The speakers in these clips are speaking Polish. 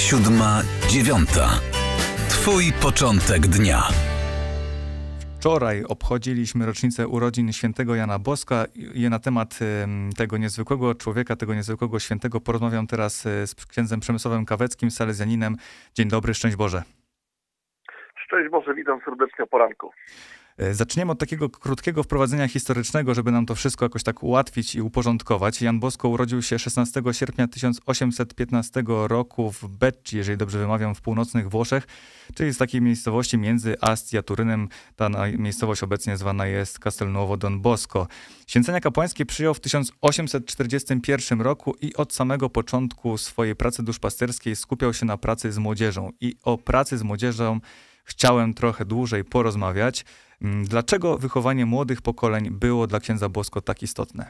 7:09. Twój początek dnia. Wczoraj obchodziliśmy rocznicę urodzin świętego Jana Boska i na temat tego niezwykłego człowieka, tego niezwykłego świętego porozmawiam teraz z księdzem Przemysławem Kaweckim, salezjaninem. Dzień dobry, szczęść Boże. Szczęść Boże, witam serdecznie o poranku. Zaczniemy od takiego krótkiego wprowadzenia historycznego, żeby nam to wszystko jakoś tak ułatwić i uporządkować. Jan Bosko urodził się 16 sierpnia 1815 roku w Becci, jeżeli dobrze wymawiam, w północnych Włoszech, czyli z takiej miejscowości między Asti a Turynem. Ta miejscowość obecnie zwana jest Castelnuovo Don Bosco. Święcenia kapłańskie przyjął w 1841 roku i od samego początku swojej pracy duszpasterskiej skupiał się na pracy z młodzieżą. I o pracy z młodzieżą chciałem trochę dłużej porozmawiać. Dlaczego wychowanie młodych pokoleń było dla księdza Bosko tak istotne?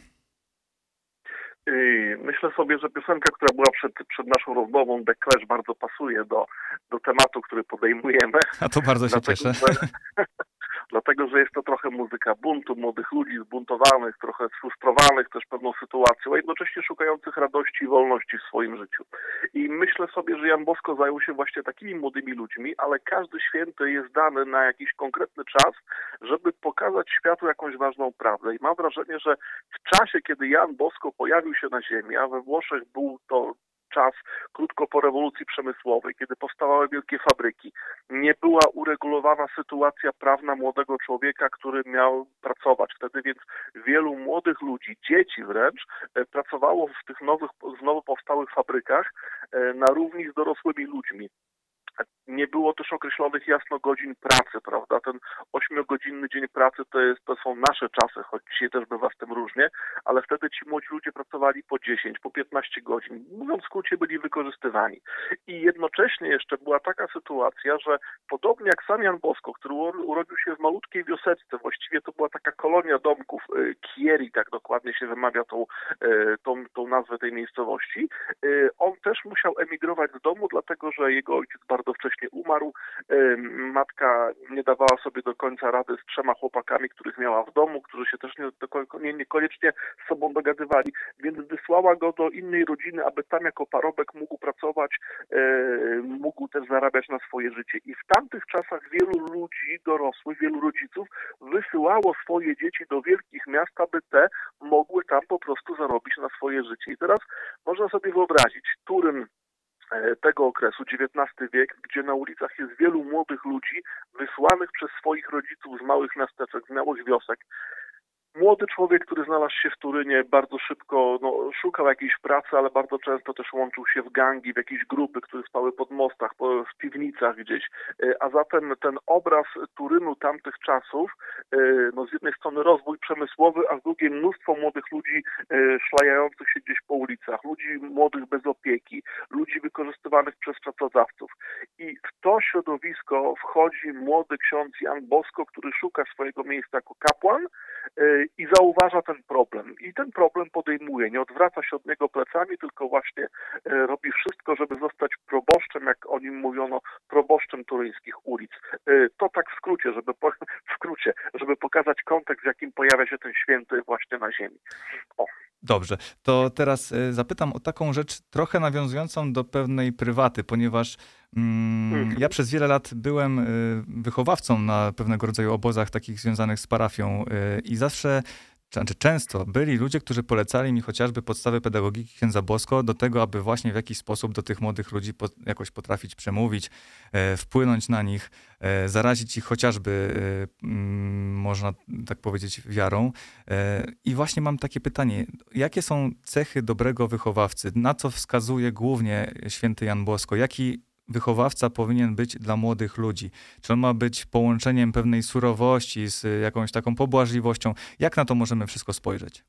Myślę sobie, że piosenka, która była przed naszą rozmową, The Clash, bardzo pasuje do tematu, który podejmujemy. A to bardzo się cieszę. Dlatego, że jest to trochę muzyka buntu, młodych ludzi zbuntowanych, trochę sfrustrowanych też pewną sytuacją, a jednocześnie szukających radości i wolności w swoim życiu. I myślę sobie, że Jan Bosko zajął się właśnie takimi młodymi ludźmi, ale każdy święty jest dany na jakiś konkretny czas, żeby pokazać światu jakąś ważną prawdę. I mam wrażenie, że w czasie, kiedy Jan Bosko pojawił się na ziemi, a we Włoszech był to czas krótko po rewolucji przemysłowej, kiedy powstawały wielkie fabryki, nie była uregulowana sytuacja prawna młodego człowieka, który miał pracować wtedy, więc wielu młodych ludzi, dzieci wręcz, pracowało w tych znowu powstałych fabrykach na równi z dorosłymi ludźmi. Nie było też określonych jasno godzin pracy, prawda? Ten 8-godzinny dzień pracy to są nasze czasy, choć dzisiaj też bywa z tym różnie, ale wtedy ci młodzi ludzie pracowali po 10, po 15 godzin. Mówiąc w skrócie, byli wykorzystywani. I jednocześnie jeszcze była taka sytuacja, że podobnie jak sam Jan Bosko, który urodził się w malutkiej wioseczce, właściwie to była taka kolonia domków, Chieri, tak dokładnie się wymawia tą nazwę tej miejscowości, on też musiał emigrować z domu, dlatego że jego ojciec bardzo wcześnie umarł. Matka nie dawała sobie do końca rady z 3 chłopakami, których miała w domu, którzy się też niekoniecznie z sobą dogadywali, więc wysłała go do innej rodziny, aby tam jako parobek mógł pracować, mógł też zarabiać na swoje życie. I w tamtych czasach wielu ludzi dorosłych, wielu rodziców wysyłało swoje dzieci do wielkich miast, aby te mogły tam po prostu zarobić na swoje życie. I teraz można sobie wyobrazić Turyn tego okresu, XIX wiek, gdzie na ulicach jest wielu młodych ludzi wysłanych przez swoich rodziców z małych miasteczek, z małych wiosek. Młody człowiek, który znalazł się w Turynie, bardzo szybko szukał jakiejś pracy, ale bardzo często też łączył się w gangi, w jakieś grupy, które spały pod mostach, w piwnicach gdzieś. A zatem ten obraz Turynu tamtych czasów, z jednej strony rozwój przemysłowy, a z drugiej mnóstwo młodych ludzi szlajających się gdzieś po ulicach, ludzi młodych bez opieki, ludzi wykorzystywanych przez pracodawców. I w to środowisko wchodzi młody ksiądz Jan Bosko, który szuka swojego miejsca jako kapłan, i zauważa ten problem. I ten problem podejmuje. Nie odwraca się od niego plecami, tylko właśnie robi wszystko, żeby zostać proboszczem, jak o nim mówiono, proboszczem turyńskich ulic. To tak w skrócie, żeby pokazać kontekst, w jakim pojawia się ten święty właśnie na ziemi. Dobrze, to teraz zapytam o taką rzecz trochę nawiązującą do pewnej prywaty, ponieważ ja przez wiele lat byłem wychowawcą na pewnego rodzaju obozach takich związanych z parafią i zawsze, czy często byli ludzie, którzy polecali mi chociażby podstawy pedagogiki księdza Bosko do tego, aby właśnie w jakiś sposób do tych młodych ludzi jakoś potrafić przemówić, wpłynąć na nich, zarazić ich chociażby, można tak powiedzieć, wiarą. I właśnie mam takie pytanie, jakie są cechy dobrego wychowawcy? Na co wskazuje głównie święty Jan Bosko? Jaki wychowawca powinien być dla młodych ludzi? Czy on ma być połączeniem pewnej surowości z jakąś taką pobłażliwością? Jak na to możemy wszystko spojrzeć?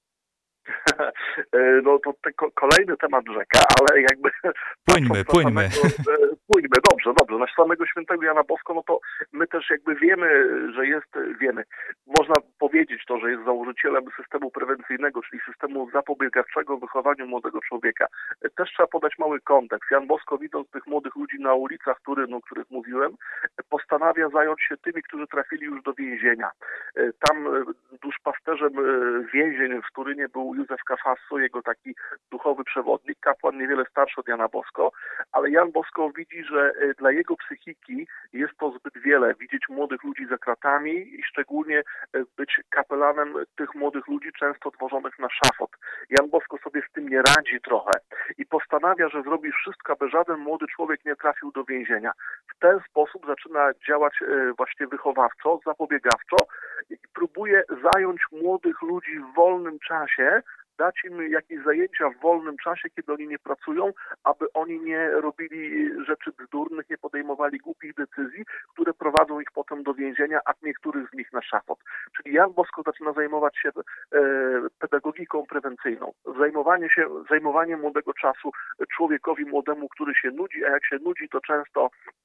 To kolejny temat rzeka, ale jakby... Płyńmy. Dobrze. Na samego świętego Jana Bosko, to my też jakby wiemy. Można powiedzieć to, że jest założycielem systemu prewencyjnego, czyli systemu zapobiegawczego w wychowaniu młodego człowieka. Też trzeba podać mały kontekst. Jan Bosko, widząc tych młodych ludzi na ulicach Turynu, o których mówiłem, postanawia zająć się tymi, którzy trafili już do więzienia. Tam duszpasterzem więzień w Turynie był Józef Boska Fasso, jego taki duchowy przewodnik, kapłan niewiele starszy od Jana Bosko, ale Jan Bosko widzi, że dla jego psychiki jest to zbyt wiele, widzieć młodych ludzi za kratami i szczególnie być kapelanem tych młodych ludzi często tworzonych na szafot. Jan Bosko sobie z tym nie radzi trochę i postanawia, że zrobi wszystko, aby żaden młody człowiek nie trafił do więzienia. W ten sposób zaczyna działać właśnie wychowawczo, zapobiegawczo i próbuje zająć młodych ludzi w wolnym czasie, dać im jakieś zajęcia w wolnym czasie, kiedy oni nie pracują, aby oni nie robili rzeczy bzdurnych, nie podejmowali głupich decyzji, które prowadzą ich potem do więzienia, a niektórych z nich na szafot. Czyli Jan Bosko zaczyna zajmować się pedagogiką prewencyjną, zajmowanie młodego czasu człowiekowi młodemu, który się nudzi, a jak się nudzi, to często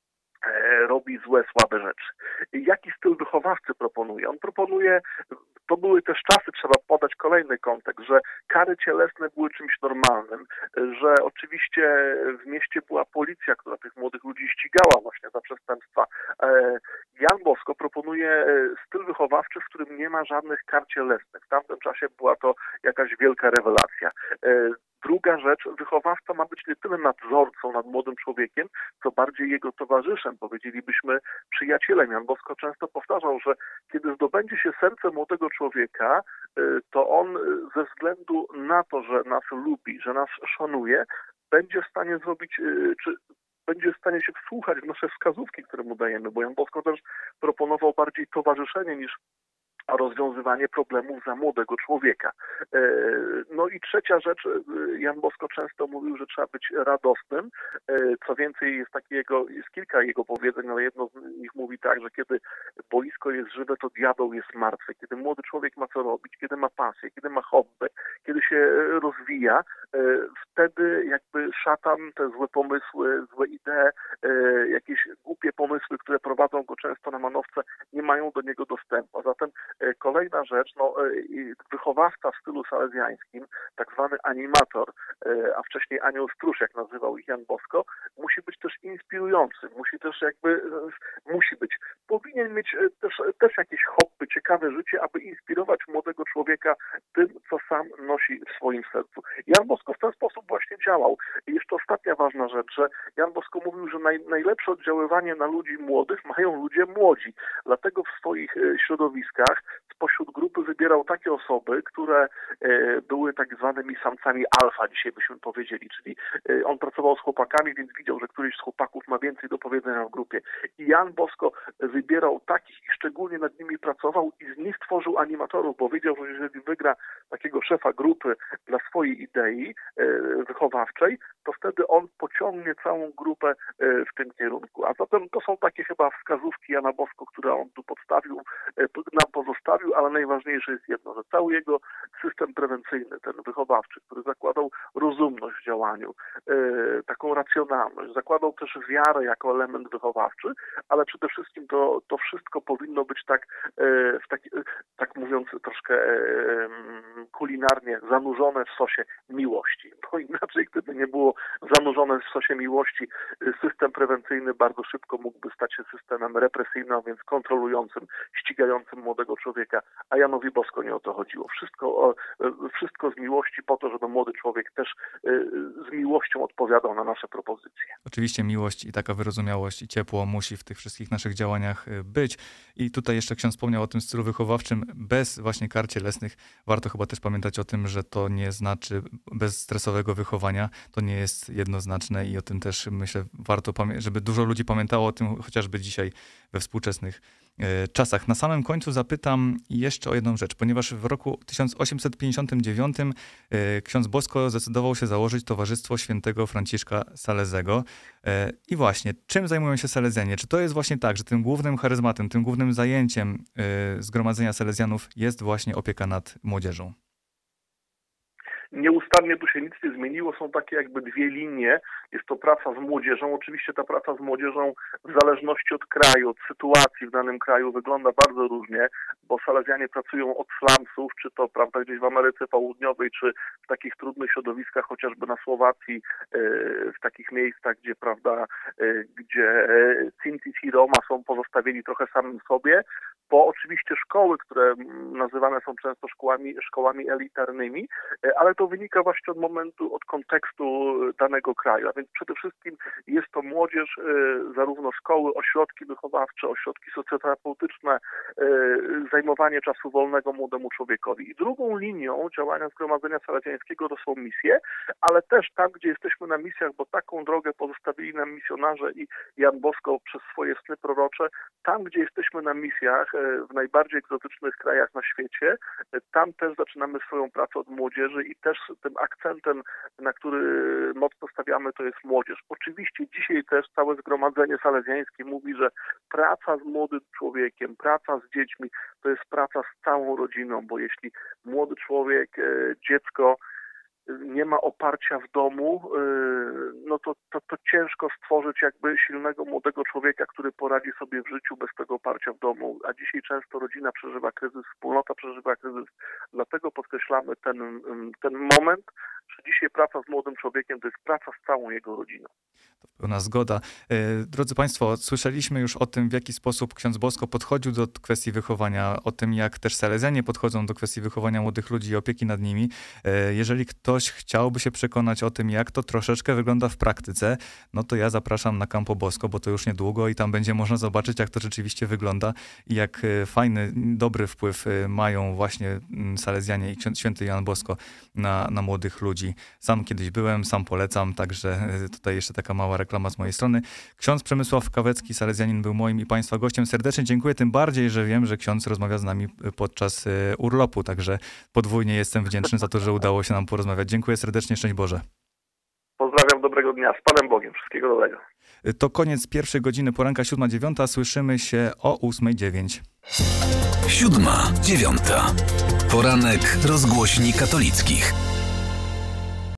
robi złe, słabe rzeczy. Jaki styl wychowawcy proponuje? On proponuje, to były też czasy, trzeba podać kolejny kontekst, że kary cielesne były czymś normalnym, że oczywiście w mieście była policja, która tych młodych ludzi ścigała właśnie za przestępstwa. Jan Bosko proponuje styl wychowawczy, w którym nie ma żadnych kar cielesnych. W tamtym czasie była to jakaś wielka rewelacja. Druga rzecz, wychowawca ma być nie tyle nadzorcą nad młodym człowiekiem, co bardziej jego towarzyszem, powiedzielibyśmy przyjacielem. Jan Bosko często powtarzał, że kiedy zdobędzie się serce młodego człowieka, to on ze względu na to, że nas lubi, że nas szanuje, będzie w stanie zrobić, będzie w stanie się wsłuchać w nasze wskazówki, które mu dajemy, bo Jan Bosko też proponował bardziej towarzyszenie niż rozwiązywanie problemów za młodego człowieka. No i trzecia rzecz, Jan Bosko często mówił, że trzeba być radosnym. Co więcej, jest kilka jego powiedzeń, ale jedno z nich mówi tak, że kiedy boisko jest żywe, to diabeł jest martwy. Kiedy młody człowiek ma co robić, kiedy ma pasję, kiedy ma hobby, kiedy się rozwija, wtedy jakby szatan, te złe pomysły, złe idee, jakieś głupie pomysły, które prowadzą go często na manowce, nie mają do niego dostępu. A zatem kolejna rzecz, wychowawca w stylu salezjańskim, tak zwany animator, a wcześniej anioł stróż, jak nazywał ich Jan Bosko, musi być też inspirujący, powinien mieć też jakieś hobby, ciekawe życie, aby inspirować młodego człowieka tym, co sam nosi w swoim sercu. Jan Bosko w ten sposób właśnie działał. I jeszcze ostatnia ważna rzecz, że Jan Bosko mówił, że najlepsze oddziaływanie na ludzi młodych mają ludzie młodzi. Dlatego w swoich środowiskach spośród grupy wybierał takie osoby, które były tak zwanymi samcami alfa, dzisiaj byśmy powiedzieli, czyli on pracował z chłopakami, więc widział, że któryś z chłopaków ma więcej do powiedzenia w grupie. I Jan Bosko wybierał takich i szczególnie nad nimi pracował i z nich tworzył animatorów, bo wiedział, że jeżeli wygra takiego szefa grupy dla swojej idei wychowawczej, to wtedy on pociągnie całą grupę w tym kierunku. A zatem to są takie chyba wskazówki Jana Bosko, które on tu nam pozostawił, ale najważniejsze jest jedno, że cały jego system prewencyjny, ten wychowawczy, który zakładał rozumność w działaniu, taką racjonalność, zakładał też wiarę jako element wychowawczy, ale przede wszystkim to wszystko powinno być tak mówiąc troszkę kulinarnie, zanurzone w sosie miłości. Bo inaczej, gdyby nie było zanurzone w sosie miłości, system prewencyjny bardzo szybko mógłby stać się systemem represyjnym, a więc kontrolującym, ścigającym młodego człowieka, a Janowi Bosko nie o to chodziło. Wszystko z miłości po to, żeby młody człowiek też z miłością odpowiadał na nasze propozycje. Oczywiście miłość i taka wyrozumiałość i ciepło musi w tych wszystkich naszych działaniach być. I tutaj jeszcze ksiądz wspomniał o tym stylu wychowawczym bez właśnie kar cielesnych. Warto chyba też pamiętać o tym, że to nie znaczy bez stresowego wychowania. To nie jest jednoznaczne i o tym też myślę warto, żeby dużo ludzi pamiętało o tym chociażby dzisiaj we współczesnych czasach. Na samym końcu zapytam jeszcze o jedną rzecz, ponieważ w roku 1859 ksiądz Bosko zdecydował się założyć Towarzystwo Świętego Franciszka Salezego. I właśnie, czym zajmują się Salezjanie? Czy to jest właśnie tak, że tym głównym charyzmatem, tym głównym zajęciem Zgromadzenia Salezjanów jest właśnie opieka nad młodzieżą? Nieustannie tu się nic nie zmieniło, są takie jakby dwie linie. Jest to praca z młodzieżą. Oczywiście ta praca z młodzieżą w zależności od kraju, od sytuacji w danym kraju wygląda bardzo różnie, bo Salezjanie pracują od slumsów, czy to prawda gdzieś w Ameryce Południowej, czy w takich trudnych środowiskach, chociażby na Słowacji, w takich miejscach, gdzie Sinti i Roma są pozostawieni trochę samym sobie, po oczywiście szkoły, które nazywane są często szkołami elitarnymi, ale to to wynika właśnie od momentu, od kontekstu danego kraju, a więc przede wszystkim jest to młodzież, zarówno szkoły, ośrodki wychowawcze, ośrodki socjoterapeutyczne, zajmowanie czasu wolnego młodemu człowiekowi. I drugą linią działania Zgromadzenia Salezjańskiego to są misje, ale też tam, gdzie jesteśmy na misjach, bo taką drogę pozostawili nam misjonarze i Jan Bosko przez swoje sny prorocze, tam, gdzie jesteśmy na misjach w najbardziej egzotycznych krajach na świecie, tam też zaczynamy swoją pracę od młodzieży i też tym akcentem, na który mocno stawiamy, to jest młodzież. Oczywiście dzisiaj też całe Zgromadzenie Salezjańskie mówi, że praca z młodym człowiekiem, praca z dziećmi to jest praca z całą rodziną, bo jeśli młody człowiek, dziecko nie ma oparcia w domu, no to ciężko stworzyć jakby silnego młodego człowieka, który poradzi sobie w życiu bez tego oparcia w domu. A dzisiaj często rodzina przeżywa kryzys, wspólnota przeżywa kryzys. Dlatego podkreślamy ten moment, że dzisiaj praca z młodym człowiekiem to jest praca z całą jego rodziną. To pełna zgoda. Drodzy Państwo, słyszeliśmy już o tym, w jaki sposób ksiądz Bosko podchodził do kwestii wychowania, o tym, jak też Salezjanie podchodzą do kwestii wychowania młodych ludzi i opieki nad nimi. Jeżeli ktoś chciałby się przekonać o tym, jak to troszeczkę wygląda w praktyce, no to ja zapraszam na Campo Bosco, bo to już niedługo i tam będzie można zobaczyć, jak to rzeczywiście wygląda i jak fajny, dobry wpływ mają właśnie Salezjanie i święty Jan Bosko na młodych ludzi. Sam kiedyś byłem, sam polecam, także tutaj jeszcze taka mała reklama z mojej strony. Ksiądz Przemysław Kawecki, salezjanin, był moim i Państwa gościem. Serdecznie dziękuję, tym bardziej, że wiem, że ksiądz rozmawia z nami podczas urlopu, także podwójnie jestem wdzięczny za to, że udało się nam porozmawiać. Dziękuję serdecznie, szczęść Boże. Pozdrawiam, dobrego dnia, z Panem Bogiem, wszystkiego dobrego. To koniec pierwszej godziny, poranka 7:09, słyszymy się o 8:09. 7:09. Poranek rozgłośni katolickich.